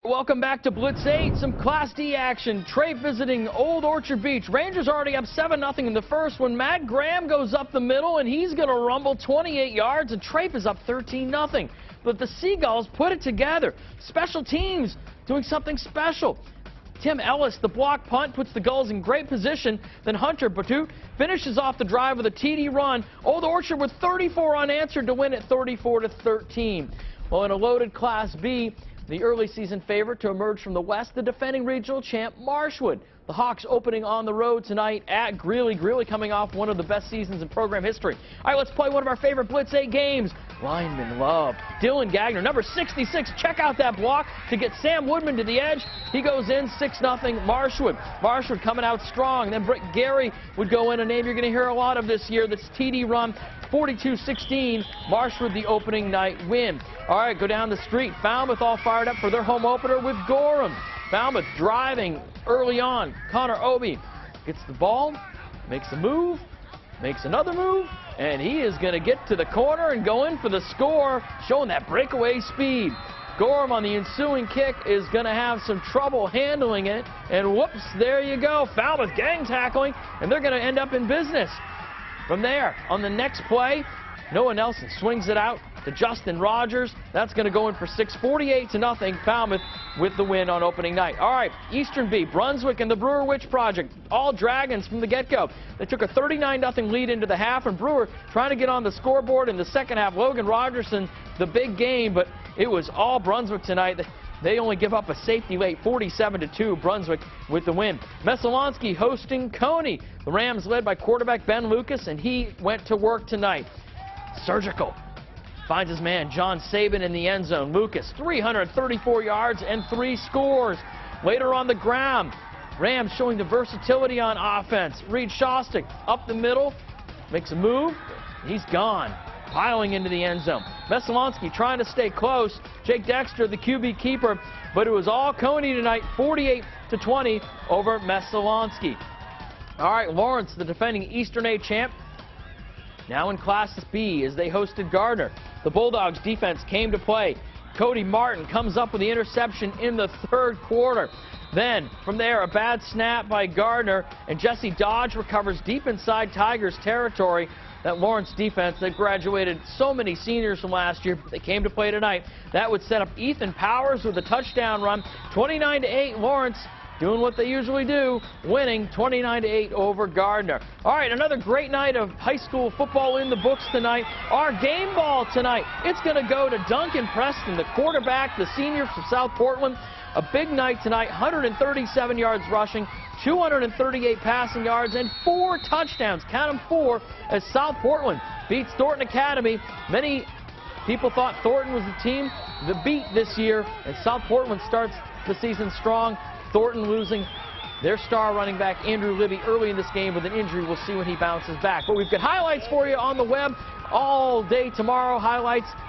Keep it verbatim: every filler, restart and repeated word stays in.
Welcome back to Blitz eight. Some Class D action. Trape visiting Old Orchard Beach. Rangers already up seven nothing in the first when Matt Graham goes up the middle, and he's going to rumble twenty-eight yards, and Trape is up thirteen nothing. But the Seagulls put it together. Special teams doing something special. Tim Ellis, the block punt, puts the Gulls in great position. Then Hunter Batut finishes off the drive with a T D run. Old Orchard with thirty-four unanswered to win at thirty-four to thirteen. Well, in a loaded Class B, the early season favorite to emerge from the West, the defending regional champ Marshwood. The Hawks opening on the road tonight at Greeley. Greeley coming off one of the best seasons in program history. All right, let's play one of our favorite Blitz eight games. Lineman love. Dylan Gagner, number sixty-six. Check out that block to get Sam Woodman to the edge. He goes in six nothing Marshwood. Marshwood coming out strong. Then Britt Gary would go in, a name you're going to hear a lot of this year. That's T D run. forty-two sixteen, Marshwood the opening night win. All right, go down the street. Falmouth all fired up for their home opener with Gorham. Falmouth driving early on. Connor Obi gets the ball, makes a move, makes another move, and he is going to get to the corner and go in for the score, showing that breakaway speed. Gorham on the ensuing kick is going to have some trouble handling it, and whoops, there you go. Falmouth gang tackling, and they're going to end up in business. From there, on the next play, Noah Nelson swings it out to Justin Rogers. That's going to go in for six, forty-eight to nothing. Falmouth with the win on opening night. All right, Eastern B, Brunswick and the Brewer Witch Project, all Dragons from the get-go. They took a thirty-nine nothing lead into the half, and Brewer trying to get on the scoreboard in the second half. Logan Rogerson, the big game, but it was all Brunswick tonight. They only give up a safety late, forty-seven to two, Brunswick with the win. Messalonsky hosting Coney. The Rams led by quarterback Ben Lucas, and he went to work tonight. Surgical finds his man John Sabin in the end zone. Lucas, three hundred thirty-four yards and three scores. Later on the ground, Rams showing the versatility on offense. Reed Shostak up the middle, makes a move, he's gone. Piling into the end zone. Messalonsky trying to stay close. Jake Dexter, the Q B keeper, but it was all Coney tonight, forty-eight to twenty over Messalonsky. All right, Lawrence, the defending Eastern A champ, now in Class B as they hosted Gardner. The Bulldogs defense came to play. Cody Martin comes up with the interception in the third quarter. Then, from there, a bad snap by Gardner, and Jesse Dodge recovers deep inside Tigers territory. That Lawrence defense that graduated so many seniors from last year, they came to play tonight. That would set up Ethan Powers with a touchdown run. twenty-nine to eight, Lawrence doing what they usually do, winning twenty-nine to eight over Gardner. All right, another great night of high school football in the books tonight. Our game ball tonight, it's going to go to Duncan Preston, the quarterback, the senior from South Portland. A big night tonight, one hundred thirty-seven yards rushing, two hundred thirty-eight passing yards, and four touchdowns. Count them, four, as South Portland beats Thornton Academy. Many people thought Thornton was the team to beat this year, and South Portland starts the season strong. Thornton losing their star running back, Andrew Libby, early in this game with an injury. We'll see when he bounces back. But we've got highlights for you on the web all day tomorrow. Highlights